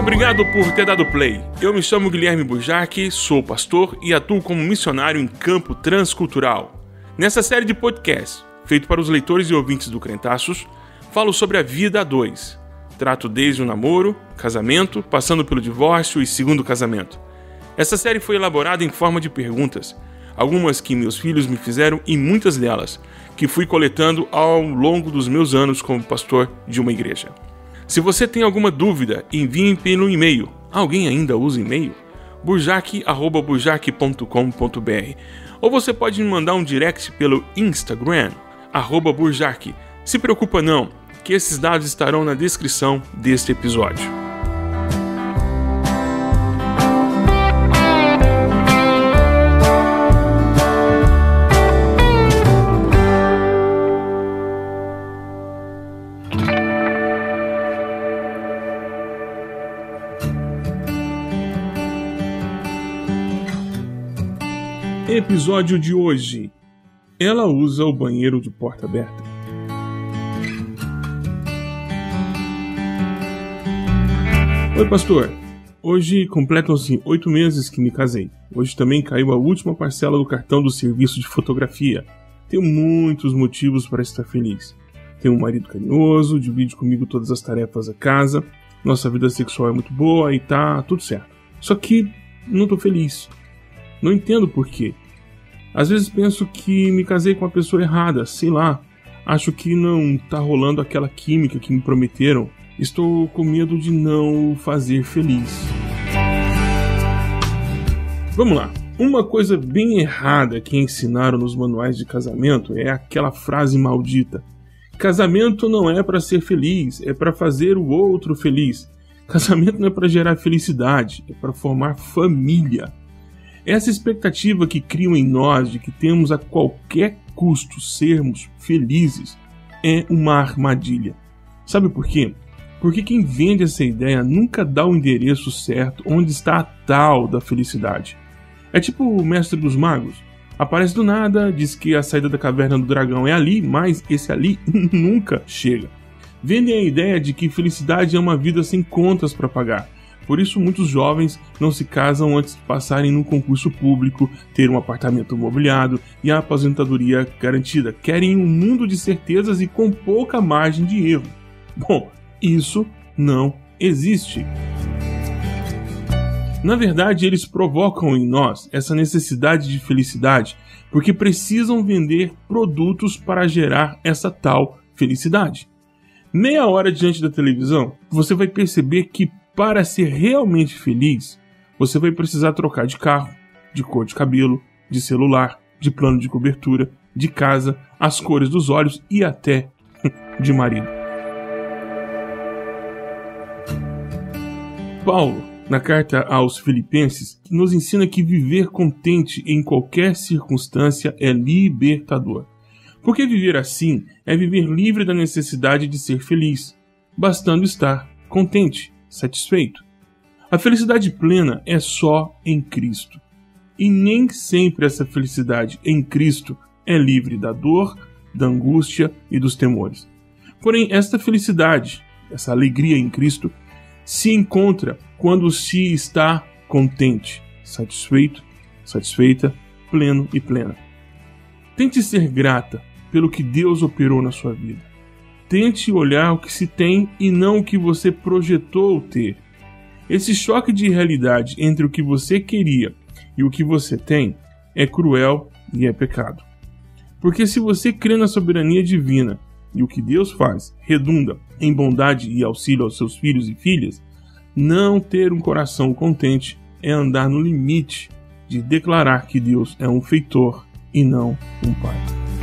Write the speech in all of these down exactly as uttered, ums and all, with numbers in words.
Obrigado por ter dado play. Eu me chamo Guilherme Burjac, sou pastor e atuo como missionário em campo transcultural. Nessa série de podcasts, feito para os leitores e ouvintes do Crentaços, falo sobre a vida a dois. Trato desde o namoro, casamento, passando pelo divórcio e segundo casamento. Essa série foi elaborada em forma de perguntas, algumas que meus filhos me fizeram e muitas delas que fui coletando ao longo dos meus anos como pastor de uma igreja. Se você tem alguma dúvida, envie pelo e-mail. Alguém ainda usa e-mail? burjac arroba burjac ponto com ponto br. Ou você pode me mandar um direct pelo Instagram, arroba burjac. Se preocupa não, que esses dados estarão na descrição deste episódio. Episódio de hoje. Ela usa o banheiro de porta aberta. Oi, pastor. Hoje completam-se oito meses que me casei. Hoje também caiu a última parcela do cartão do serviço de fotografia. Tenho muitos motivos para estar feliz. Tenho um marido carinhoso, divide comigo todas as tarefas da casa, nossa vida sexual é muito boa e tá tudo certo. Só que não tô feliz. Não entendo por quê. Às vezes penso que me casei com a pessoa errada, sei lá. Acho que não tá rolando aquela química que me prometeram. Estou com medo de não o fazer feliz. Vamos lá. Uma coisa bem errada que ensinaram nos manuais de casamento é aquela frase maldita: casamento não é para ser feliz, é para fazer o outro feliz. Casamento não é para gerar felicidade, é para formar família. Essa expectativa que criam em nós de que temos a qualquer custo sermos felizes é uma armadilha. Sabe por quê? Porque quem vende essa ideia nunca dá o endereço certo onde está a tal da felicidade. É tipo o mestre dos magos. Aparece do nada, diz que a saída da caverna do dragão é ali, mas esse ali nunca chega. Vendem a ideia de que felicidade é uma vida sem contas para pagar. Por isso muitos jovens não se casam antes de passarem num concurso público, ter um apartamento mobiliado e a aposentadoria garantida. Querem um mundo de certezas e com pouca margem de erro. Bom, isso não existe. Na verdade, eles provocam em nós essa necessidade de felicidade porque precisam vender produtos para gerar essa tal felicidade. Meia hora diante da televisão, você vai perceber que para ser realmente feliz, você vai precisar trocar de carro, de cor de cabelo, de celular, de plano de cobertura, de casa, as cores dos olhos e até de marido. Paulo, na carta aos Filipenses, nos ensina que viver contente em qualquer circunstância é libertador. Porque viver assim é viver livre da necessidade de ser feliz, bastando estar contente, satisfeito. A felicidade plena é só em Cristo. E nem sempre essa felicidade em Cristo é livre da dor, da angústia e dos temores. Porém, esta felicidade, essa alegria em Cristo, se encontra quando se está contente, satisfeito, satisfeita, pleno e plena. Tente ser grata pelo que Deus operou na sua vida. Tente olhar o que se tem e não o que você projetou ter. Esse choque de realidade entre o que você queria e o que você tem é cruel e é pecado. Porque se você crê na soberania divina e o que Deus faz redunda em bondade e auxílio aos seus filhos e filhas, não ter um coração contente é andar no limite de declarar que Deus é um feitor e não um pai.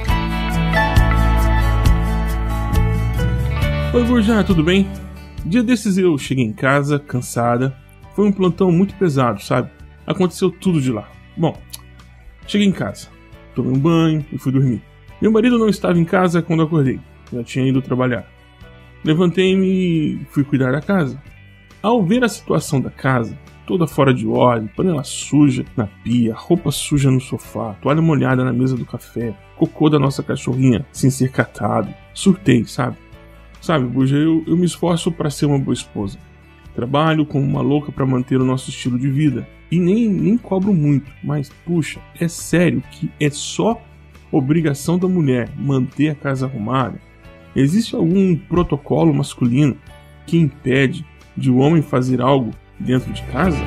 Oi, Burjac, tudo bem? Dia desses eu cheguei em casa, cansada. Foi um plantão muito pesado, sabe? Aconteceu tudo de lá. Bom, cheguei em casa, tomei um banho e fui dormir. Meu marido não estava em casa quando acordei. Já tinha ido trabalhar. Levantei-me e fui cuidar da casa. Ao ver a situação da casa, toda fora de ordem, panela suja na pia, roupa suja no sofá, toalha molhada na mesa do café, cocô da nossa cachorrinha sem ser catado, surtei, sabe? Sabe, Buja, eu, eu me esforço para ser uma boa esposa. Trabalho como uma louca para manter o nosso estilo de vida. E nem, nem cobro muito, mas puxa, é sério que é só obrigação da mulher manter a casa arrumada? Existe algum protocolo masculino que impede de o homem fazer algo dentro de casa?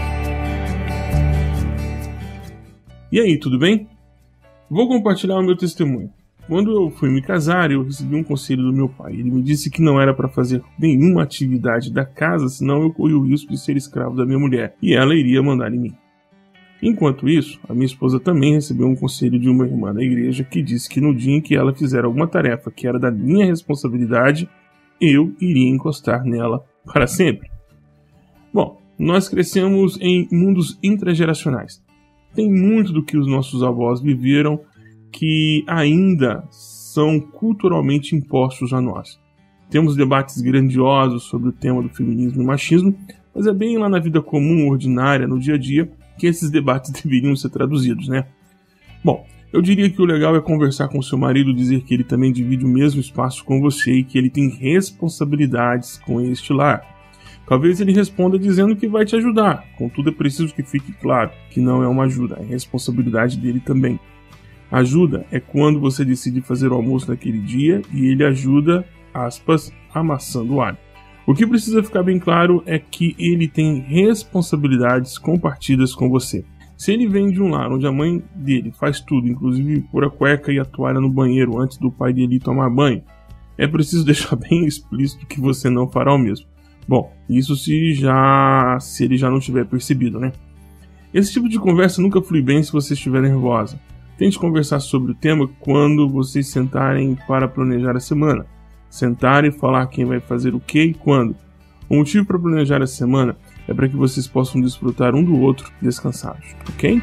E aí, tudo bem? Vou compartilhar o meu testemunho. Quando eu fui me casar, eu recebi um conselho do meu pai. Ele me disse que não era para fazer nenhuma atividade da casa, senão eu corria o risco de ser escravo da minha mulher, e ela iria mandar em mim. Enquanto isso, a minha esposa também recebeu um conselho de uma irmã da igreja que disse que no dia em que ela fizer alguma tarefa que era da minha responsabilidade, eu iria encostar nela para sempre. Bom, nós crescemos em mundos intrageracionais. Tem muito do que os nossos avós viveram que ainda são culturalmente impostos a nós. Temos debates grandiosos sobre o tema do feminismo e machismo, mas é bem lá na vida comum, ordinária, no dia a dia, que esses debates deveriam ser traduzidos, né? Bom, eu diria que o legal é conversar com seu marido, dizer que ele também divide o mesmo espaço com você e que ele tem responsabilidades com este lar. Talvez ele responda dizendo que vai te ajudar, contudo é preciso que fique claro que não é uma ajuda, é responsabilidade dele também. Ajuda é quando você decide fazer o almoço naquele dia e ele ajuda, aspas, amassando o alho. O que precisa ficar bem claro é que ele tem responsabilidades compartidas com você. Se ele vem de um lar onde a mãe dele faz tudo, inclusive pôr a cueca e a toalha no banheiro antes do pai dele tomar banho, é preciso deixar bem explícito que você não fará o mesmo. Bom, isso se, já, se ele já não tiver percebido, né? Esse tipo de conversa nunca flui bem se você estiver nervosa. Tente conversar sobre o tema quando vocês sentarem para planejar a semana. Sentar e falar quem vai fazer o que e quando. O motivo para planejar a semana é para que vocês possam desfrutar um do outro descansados, ok?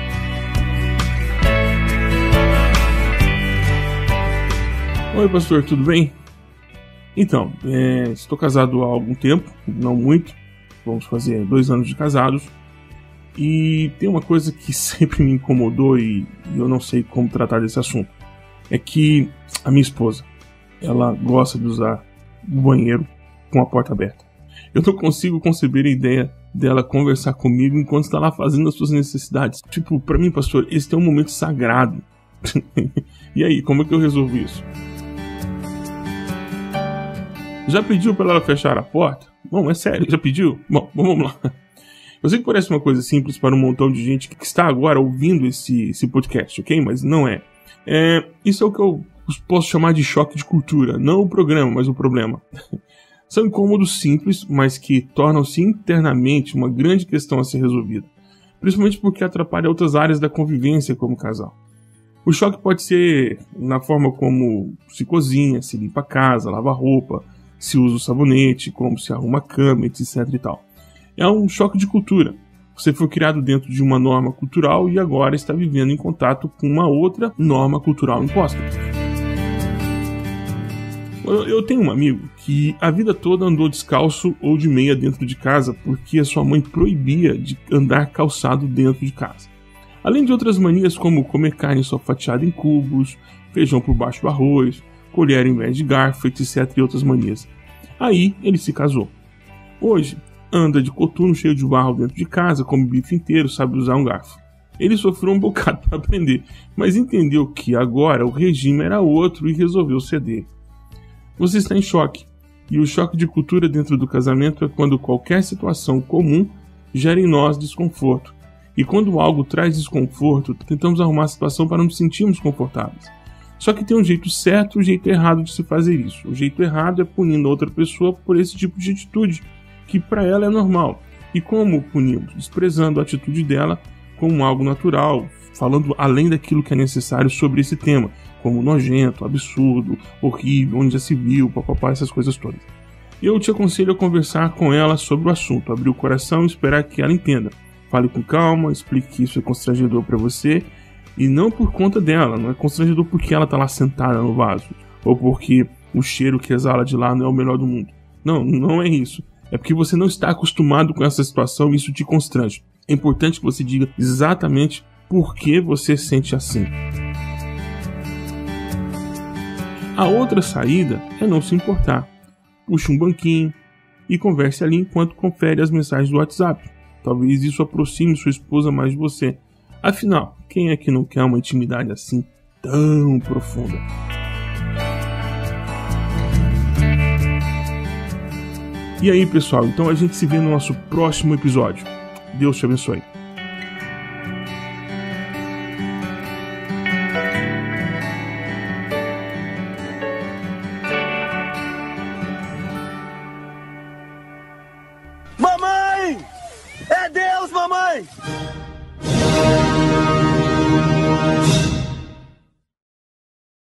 Oi, pastor, tudo bem? Então, é, estou casado há algum tempo, não muito. Vamos fazer dois anos de casados. E tem uma coisa que sempre me incomodou e eu não sei como tratar desse assunto. É que a minha esposa, ela gosta de usar o banheiro com a porta aberta. Eu não consigo conceber a ideia dela conversar comigo enquanto está lá fazendo as suas necessidades. Tipo, pra mim, pastor, esse é um momento sagrado. E aí, como é que eu resolvo isso? Já pediu para ela fechar a porta? Bom, é sério, já pediu? Bom, vamos lá. Eu sei que parece uma coisa simples para um montão de gente que está agora ouvindo esse, esse podcast, ok? Mas não é. é. Isso é o que eu posso chamar de choque de cultura. Não o programa, mas o problema. São incômodos simples, mas que tornam-se internamente uma grande questão a ser resolvida. Principalmente porque atrapalha outras áreas da convivência como casal. O choque pode ser na forma como se cozinha, se limpa a casa, lava a roupa, se usa o sabonete, como se arruma a cama, etc e tal. É um choque de cultura. Você foi criado dentro de uma norma cultural e agora está vivendo em contato com uma outra norma cultural imposta. Eu tenho um amigo que a vida toda andou descalço ou de meia dentro de casa porque a sua mãe proibia de andar calçado dentro de casa. Além de outras manias como comer carne só fatiada em cubos, feijão por baixo do arroz, colher em vez de garfo, etc e outras manias. Aí ele se casou. Hoje, anda de coturno cheio de barro dentro de casa, come bife inteiro, sabe usar um garfo. Ele sofreu um bocado para aprender, mas entendeu que agora o regime era outro e resolveu ceder. Você está em choque, e o choque de cultura dentro do casamento é quando qualquer situação comum gera em nós desconforto. E quando algo traz desconforto, tentamos arrumar a situação para nos sentirmos confortáveis. Só que tem um jeito certo e um jeito errado de se fazer isso. O jeito errado é punindo outra pessoa por esse tipo de atitude, que para ela é normal. E como punimos? Desprezando a atitude dela como algo natural, falando além daquilo que é necessário sobre esse tema, como nojento, absurdo, horrível, onde já se viu, papapá, essas coisas todas. Eu te aconselho a conversar com ela sobre o assunto, abrir o coração e esperar que ela entenda. Fale com calma, explique que isso é constrangedor para você, e não por conta dela, não é constrangedor porque ela está lá sentada no vaso, ou porque o cheiro que exala de lá não é o melhor do mundo. Não, não é isso. É porque você não está acostumado com essa situação e isso te constrange. É importante que você diga exatamente por que você sente assim. A outra saída é não se importar. Puxe um banquinho, e converse ali enquanto confere as mensagens do WhatsApp. Talvez isso aproxime sua esposa mais de você. Afinal, quem é que não quer uma intimidade assim tão profunda? E aí, pessoal, então a gente se vê no nosso próximo episódio. Deus te abençoe. Mamãe! É Deus, mamãe!